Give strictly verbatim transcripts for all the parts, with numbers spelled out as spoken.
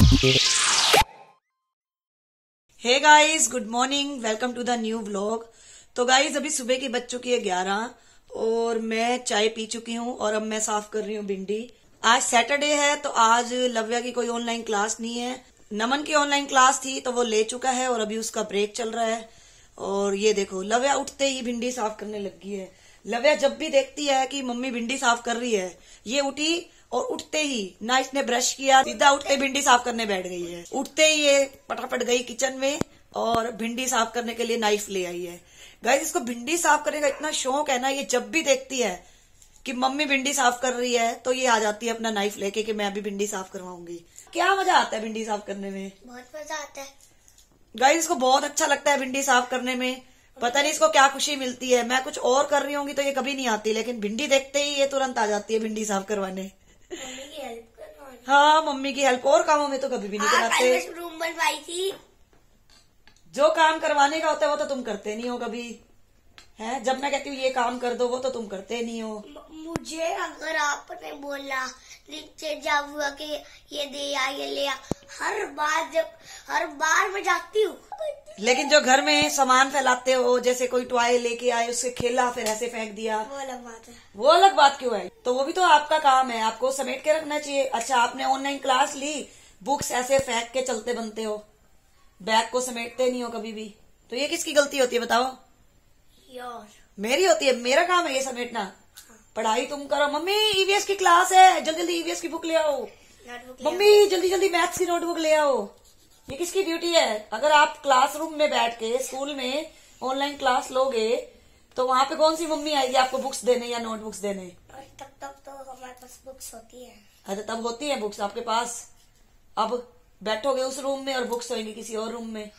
Hey guys, good morning, welcome to the new vlog. तो guys अभी सुबह की बज चुकी है ग्यारह और मैं चाय पी चुकी हूँ और अब मैं साफ कर रही हूँ भिंडी। आज सैटरडे है तो आज लव्या की कोई ऑनलाइन क्लास नहीं है। नमन की ऑनलाइन क्लास थी तो वो ले चुका है और अभी उसका ब्रेक चल रहा है। और ये देखो लव्या उठते ही भिंडी साफ करने लगी है। लव्या जब भी देखती है कि मम्मी भिंडी साफ कर रही है, ये उठी और उठते ही ना इसने ब्रश किया, सीधा उठते भिंडी साफ करने बैठ गई है। उठते ही ये फटाफट गई किचन में और भिंडी साफ करने के लिए नाइफ ले आई है। गाइस इसको भिंडी साफ करने का इतना शौक है ना, ये जब भी देखती है कि मम्मी भिंडी साफ कर रही है तो ये आ जाती है अपना नाइफ लेके कि मैं अभी भिंडी साफ करवाऊंगी। क्या मजा आता है भिंडी साफ करने में? बहुत मजा आता है गाइस, इसको बहुत अच्छा लगता है भिंडी साफ करने में। पता नहीं इसको क्या खुशी मिलती है। मैं कुछ और कर रही होंगी तो ये कभी नहीं आती, लेकिन भिंडी देखते ही ये तुरंत आ जाती है भिंडी साफ करवाने। मम्मी की हेल्प करवाने। हाँ, मम्मी की हेल्प। और कामों में तो कभी भी नहीं कराते। रूम बनवाई थी। जो काम करवाने का होता है वो तो तुम करते नहीं हो कभी, है? जब मैं कहती हूँ ये काम कर दो वो तो तुम करते नहीं हो। मुझे अगर आपने बोला नीचे जाऊंगा कि ये दे आ ये ले आ, हर बार जब हर बार मैं जाती हूँ। लेकिन जो घर में सामान फैलाते हो, जैसे कोई टॉय लेके आए उससे खेला फिर ऐसे फेंक दिया, वो अलग बात है। वो अलग बात क्यों है? तो वो भी तो आपका काम है, आपको समेट के रखना चाहिए। अच्छा, आपने ऑनलाइन क्लास ली, बुक्स ऐसे फेंक के चलते बनते हो, बैग को समेटते नहीं हो कभी भी, तो ये किसकी गलती होती है बताओ? यार मेरी होती है। मेरा काम है ये समेटना। हाँ। पढ़ाई तुम करो। मम्मी ईवीएस की क्लास है, जल्दी जल्दी ईवीएस की बुक ले आओ। मम्मी जल्दी जल्दी मैथ्स की नोटबुक ले आओ। ये किसकी ड्यूटी है? अगर आप क्लासरूम में बैठ के स्कूल में ऑनलाइन क्लास लोगे तो वहाँ पे कौन सी मम्मी आएगी आपको बुक्स देने या नोटबुक्स देने? तब तक तो हमारे पास बुक्स होती है। अरे तब होती है बुक्स आपके पास। अब बैठोगे उस रूम में और बुक्स होंगी किसी और रूम में।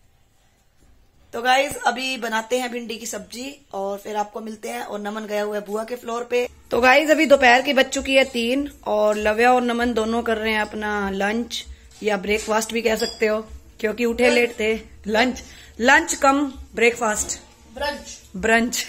तो गाइज अभी बनाते हैं भिंडी की सब्जी और फिर आपको मिलते हैं। और नमन गया हुआ है बुआ के फ्लोर पे। तो गाइज अभी दोपहर की बज चुकी है तीन और लव्या और नमन दोनों कर रहे हैं अपना लंच या ब्रेकफास्ट भी कह सकते हो, क्योंकि उठे लेट थे। Lunch lunch cum breakfast, brunch brunch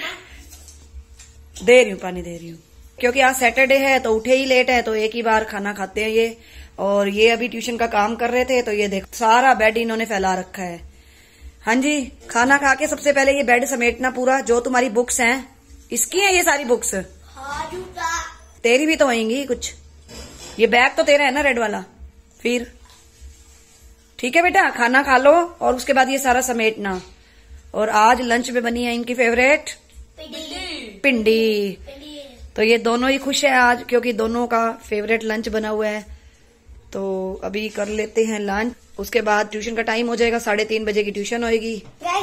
दे रही हूँ, पानी दे रही हूँ। क्योंकि आज सैटरडे है तो उठे ही लेट है तो एक ही बार खाना खाते हैं ये। और ये अभी ट्यूशन का काम कर रहे थे तो ये देखो सारा बेड इन्होंने फैला रखा है। हाँ जी, खाना खा के सबसे पहले ये बेड समेटना पूरा। जो तुम्हारी बुक्स हैं इसकी हैं ये सारी बुक्स? हाँ जूता। तेरी भी तो होंगी कुछ। ये बैग तो तेरा है ना रेड वाला? फिर ठीक है बेटा, खाना खा लो और उसके बाद ये सारा समेटना। और आज लंच में बनी है इनकी फेवरेट पिंडी। तो ये दोनों ही खुश है आज क्योंकि दोनों का फेवरेट लंच बना हुआ है। तो अभी कर लेते हैं लंच, उसके बाद ट्यूशन का टाइम हो जाएगा। साढ़े तीन बजे की ट्यूशन होगी।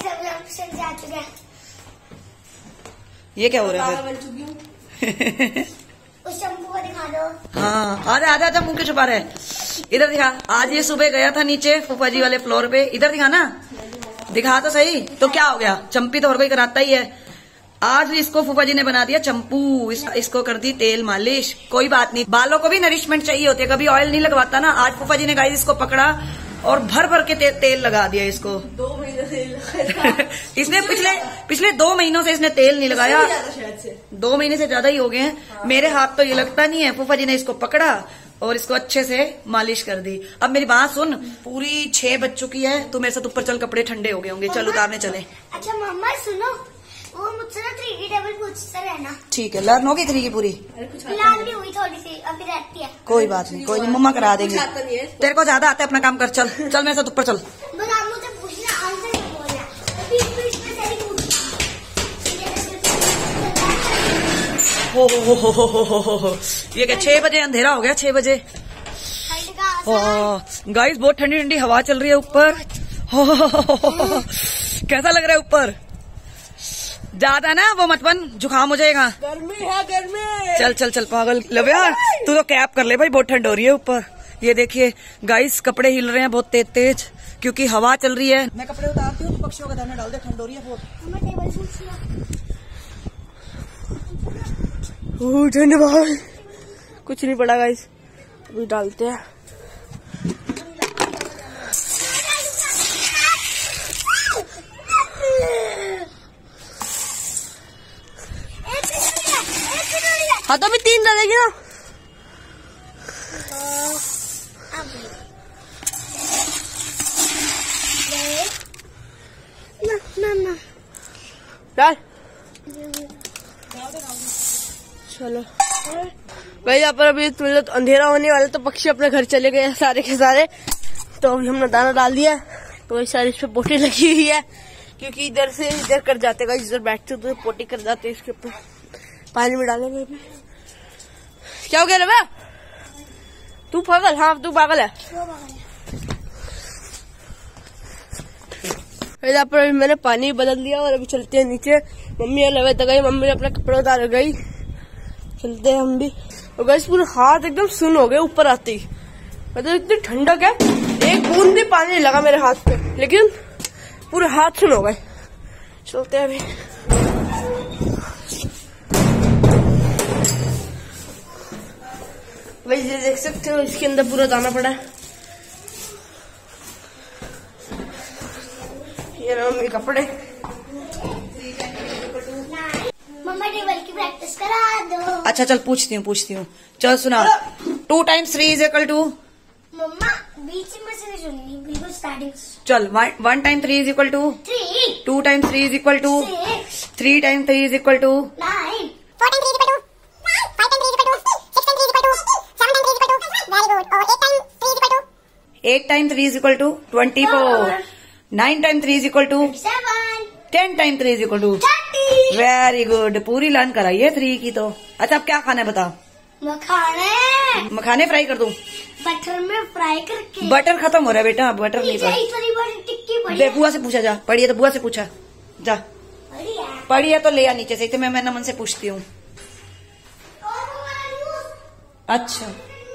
ये क्या हो रहा है? उस शंपू को दिखा दो। हाँ, आजा आजा आजा, मुंह के छुपा रहे। इधर दिखा। आज ये सुबह गया था नीचे फूफा जी वाले फ्लोर पे। इधर दिखा ना, दिखा तो सही। तो क्या हो गया? चंपी तो हर कोई कराता ही है। आज इसको फूफा जी ने बना दिया चंपू। इस, इसको कर दी तेल मालिश। कोई बात नहीं, बालों को भी नरिशमेंट चाहिए होती है, कभी ऑयल नहीं लगवाता ना। आज फूफा जी ने गाइस इसको पकड़ा और भर भर के ते, तेल लगा दिया इसको। दो महीने से इसने पिछले पिछले दो महीनों से इसने तेल नहीं लगाया। दो महीने से ज्यादा ही हो गए हैं। हाँ। मेरे हाथ तो ये लगता नहीं है। फूफा जी ने इसको पकड़ा और इसको अच्छे से मालिश कर दी। अब मेरी बात सुन, पूरी छह बज चुकी है, तू मेरे साथ ऊपर चल, कपड़े ठंडे हो गए होंगे। चल उतारने चले। अच्छा मम्मा सुनो, वो मुझसे ना थ्री की टेबल पूछते रहना। ठीक है, लर्न होगी थ्री की पूरी? लर्न भी हुई थोड़ी सी, अभी रहती है। कोई बात नहीं, कोई नहीं, मम्मा करा देंगे। तेरे को ज्यादा आता है, अपना काम कर। चल चल मेरे साथ ऊपर चल। बस आप मुझे पूछना, आंसर नहीं बोलना। अभी इसमें से ही पूछना। हो हो हो हो हो हो हो हो। ये क्या छह बजे अंधेरा हो गया? छह बजे। गाइस बहुत ठंडी ठंडी हवा चल रही है ऊपर। कैसा लग रहा है ऊपर? ज्यादा ना वो मत बन, जुकाम हो जाएगा। गर्मी है गर्मी। चल चल चल पागल। लव्या तू तो कैप कर ले भाई, बहुत ठंड हो रही है ऊपर। ये देखिए गाइस कपड़े हिल रहे हैं बहुत तेज तेज क्योंकि हवा चल रही है। मैं कपड़े उतारती हूँ, पक्षियों का दाना डाल दे, ठंड हो रही है बहुत। धन्यवाद। कुछ नहीं पड़ा गाइस, अभी डालते हैं। हाँ तो अभी तीन डालेगी ना। डाल। चलो भाई, यहाँ पर अभी तो अंधेरा होने वाला, तो पक्षी अपने घर चले गए सारे के सारे। तो अभी हमने दाना डाल दिया, तो इस सारी इस पे पोटी लगी हुई है, क्योंकि इधर से इधर कर जाते हैं, इधर बैठते तो पोटी कर जाते हैं। इसके ऊपर पानी में डालेंगे अभी। क्या हो गया रवा? तू पागल? हाँ तू पागल है। यहाँ पर अभी मैंने पानी बदल दिया और अभी चलते हैं नीचे। मम्मी और लवे तक गई, मम्मी ने अपना कपड़ा उतार गई। चलते हैं हम भी। और गैस पूरे हाथ एकदम सुन हो गए ऊपर आते ही, मतलब इतनी ठंडक है, एक बूंद भी पानी नहीं लगा मेरे हाथ पे, लेकिन पूरे हाथ सुन हो गए। चलते हैं अभी। भाई ये देख सकते हो, इसके अंदर पूरा दाना पड़ा है। ये रहा मेरे कपड़े। मम्मा टेबल की प्रैक्टिस करा दो। अच्छा चल पूछती हूँ पूछती हूँ चल सुना। Two times three is equal to. मम्मा बीच में से नहीं सुननी, बिल्कुल स्टार्टिंग। चल one time three is equal to. Three. Two time three is equal to. Six. Three time three is equal to. Nine. Four time three is equal to five time three is equal to six time three is equal to seven time three is equal to very good. और eight time three is equal to eight time three is equal to twenty four. Nine time three is equal to seven. Ten time three is equal to thirty. Very good, पूरी line कराई है three की तो। अच्छा अब क्या खाना है बता। मखाने। मखाने फ्राई कर दूं? बटर में फ्राई करके। बटर खत्म हो रहा है बेटा, बटर नहीं पड़ा। इतनी बड़ी टिक्की बड़ी दे बुआ से पूछा जा, पढ़ी है तो बुआ से पूछा जा। बड़ी है। पढ़ी है तो ले आ नीचे से, तो मैं मैं नमन से पूछती हूँ। अच्छा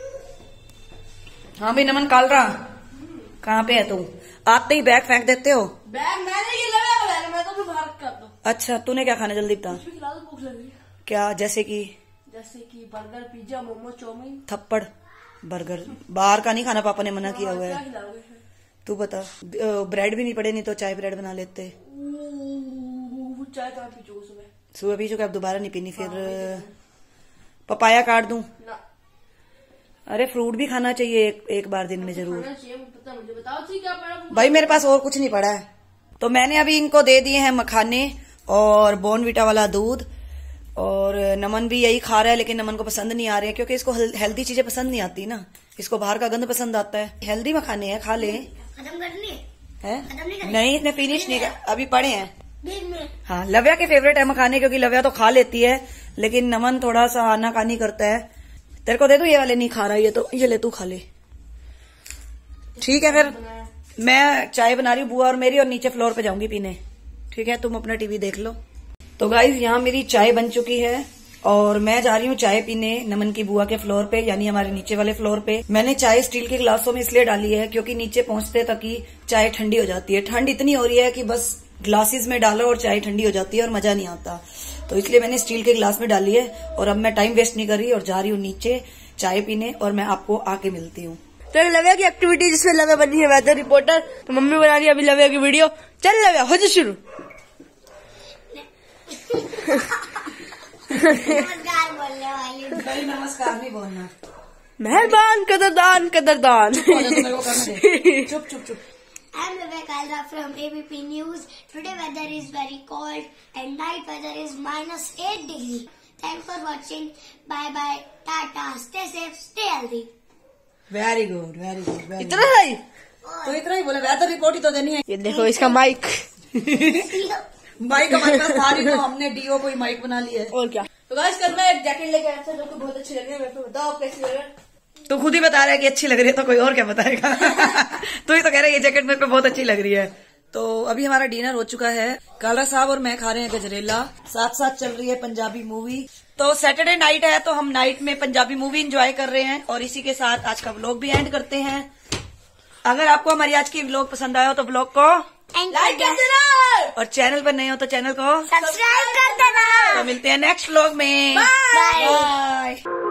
हाँ भाई नमन काल रहा कहाँ पे है तू? आते ही बैग फेंक देते हो। बैग मैंने ये लगा, मैं तो बाहर कर दूं। अच्छा तूने क्या खाना जल्दी बता। खिला दो, भूख लग रही है। क्या? जैसे कि जैसे कि बर्गर, पिज्जा, मोमो, चाउमीन। थप्पड़ बर्गर बाहर का नहीं खाना, पापा ने मना किया हुआ क्या है। खिलाओगे? तू बता। ब्रेड भी नहीं पड़े, नहीं तो चाय ब्रेड बना लेते। वो चाय कहाँ पीछोगे सुबह? सुबह पी चुका, अब दोबारा नहीं पीनी। फिर पपाया काट दूं? ना, अरे फ्रूट भी खाना चाहिए एक, एक बार दिन में जरूर। खाना चाहिए, पता मुझे बताओ ठीक क्या पड़ा? भाई मेरे पास और कुछ नहीं पड़ा है, तो मैंने अभी इनको दे दिए हैं मखाने और बॉर्नविटा वाला दूध। और नमन भी यही खा रहा है, लेकिन नमन को पसंद नहीं आ रहे हैं, क्योंकि इसको हेल्दी चीजें पसंद नहीं आती ना, इसको बाहर का गंद पसंद आता है। हेल्दी मखाने हैं, खा ले। खत्म करनी है? है? खत्म नहीं करनी? नहीं इसने फिनिश नहीं कर, अभी पड़े हैं। बीच में। हाँ लव्या के फेवरेट है मखाने, क्योंकि लव्या तो खा लेती है, लेकिन नमन थोड़ा सा आनाकानी करता है। तेरे को दे दूं? ये वाले नहीं खा रहा, ये तो ये ले तू खा ले। ठीक है फिर मैं चाय बना रही हूँ बुआ और मेरी, और नीचे फ्लोर पे जाऊंगी पीने। ठीक है तुम अपना टीवी देख लो। तो गाइज यहाँ मेरी चाय बन चुकी है और मैं जा रही हूँ चाय पीने नमन की बुआ के फ्लोर पे, यानी हमारे नीचे वाले फ्लोर पे। मैंने चाय स्टील के गिलासों में इसलिए डाली है क्योंकि नीचे पहुंचते तक ही चाय ठंडी हो जाती है। ठंड इतनी हो रही है कि बस ग्लासेस में डालो और चाय ठंडी हो जाती है और मजा नहीं आता, तो इसलिए मैंने स्टील के गिलास में डाली है। और अब मैं टाइम वेस्ट नहीं कर रही और जा रही हूँ नीचे चाय पीने, और मैं आपको आके मिलती हूँ। तो लव्या की एक्टिविटी जिसमें लव्या बनी है वेदर रिपोर्टर, तो मम्मी बना रही है अभी लव्या की वीडियो। चल लव्या हो जा शुरू। नमस्कार बोलने वाली। भाई नमस्कार नहीं बोलना। मेहरबान, कदरदान, कदरदान। चुप चुप चुप। I am Vivek Alra from A B P News. Today weather is very cold and night weather is minus eight degree. Thanks for watching. Bye bye. Tata. Stay safe. Stay healthy. Very good very good very इतना है तो इतना ही बोले, weather report ही तो देनी है। ये देखो इसका माइक। माइक हमारे पास था नहीं, तो हमने डीओ को ही माइक बना लिया है। और क्या। तो गाइस कल मैं एक जैकेट लेके आया था जो कि बहुत अच्छी लग रही है। मेरे को बताओ आप कैसी लग रही है? तो खुद ही बता रहा है कि अच्छी लग रही है, तो कोई और क्या बताएगा। तो ही तो कह रहे हैं ये जैकेट मेरे पे बहुत अच्छी लग रही है। तो अभी हमारा डिनर हो चुका है। काला साहब और मैं खा रहे हैं गजरेला, साथ साथ चल रही है पंजाबी मूवी। तो सैटरडे नाइट है, तो हम नाइट में पंजाबी मूवी एंजॉय कर रहे हैं, और इसी के साथ आज का व्लॉग भी एंड करते हैं। अगर आपको हमारी आज की व्लॉग पसंद आया हो तो व्लॉग को लाइक कर देना, और चैनल पर नए हो तो चैनल को सब्सक्राइब कर देना। तो मिलते हैं नेक्स्ट व्लॉग में। बाय। बाय।